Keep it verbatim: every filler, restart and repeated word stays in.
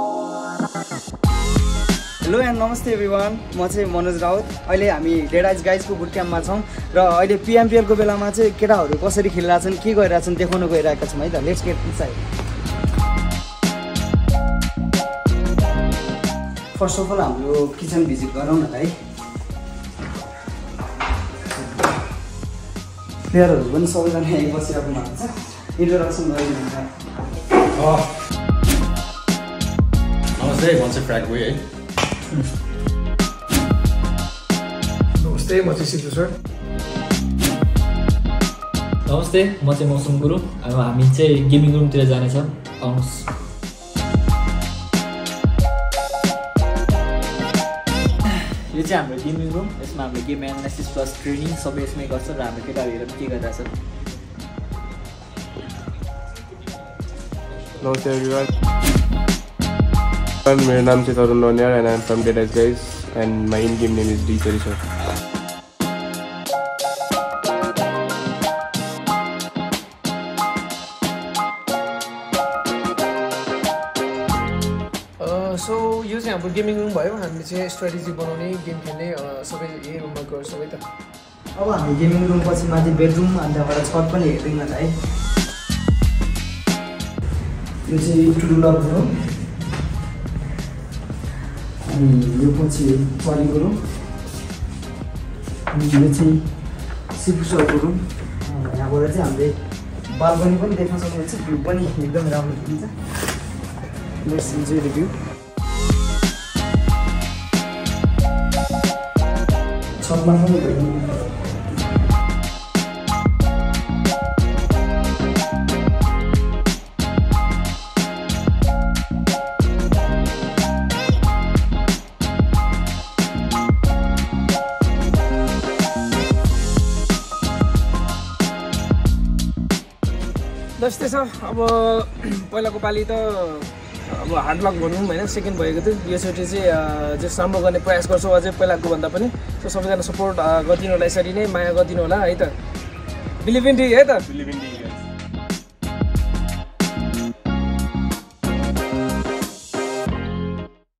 Hello and नमस्ते everyone, म चाहिँ मनोज राउत। अहिले हामी डेडाइज गाइजको बुट क्याम्पमा छौँ र अहिले पिएमपिएलको बेलामा चाहिँ केटाहरू कसरी खेलिरहेछन्, के गरिरहेछन् देखाउन गइरहेका छौँ है त। Let's get inside. First of all हाम्रो किचन भिजिट गरौँ न है। प्लेयरहरू पनि सबैजना यहीँ बसिरहेको हुन्छ। इन्ट्रोडक्सन गरिदिनु हुन्छ। नमस्ते, म चाहिँ फ्र्याग बोय है। नमस्ते, म चाहिँ सिद्धु सर। नमस्ते, म चाहिँ मौसम गुरु। अब हामी चाहिँ गेमिङ रुमतिर जानेछौँ, आउनुहोस्। यो चाहिँ हाम्रो गेमिङ रुम। यसमा हामीले गेम एनालाइसिस प्लस ट्रेनिङ सबै यसमै गर्छ र हाम्रो केटाहरू पनि के गरिरहेछ। नमस्ते एभ्रिवान, मेरो नाम चाहिँ Tarun Naniyar and I am from DeadEyes guys and my in game name is D sir. So यो चाहिँ हाम्रो गेमिङ रुम भयो। हामीले चाहिँ स्ट्राटेजी बनाउने, गेम खेल्ने सबै यही रुममा गर्छौँ है त। अब हामी गेमिङ रुम पछि माथि बेडरुम अनि त्यहाँबाट छत पनि हेर्दैनौँ न है। यो चाहिँ टु लक हो अनि यो पछि चरीको रुम अनि यो चाहिँ सिपुसरको रुम। यहाँबाट चाहिँ हामीले बाल्कनी पनि देख्न सक्नुहुन्छ। भ्यू पनि एकदम राम्रो देखिन्छ। Let's enjoy the view. छतमा पनि भयो। जस्तै छ अब पहिलाको पालि त अब हार्ड लक भनौँ होइन, सेकेन्ड भएको थियो। योचोटि चाहिँ जस राम्रो गर्ने प्रयास गर्छौँ अझै पहिलाको भन्दा पनि। सो सबैजना सपोर्ट गरिदिनु होला, यसरी नै माया गरिदिनु होला है त। बिलिभ इन डी है त।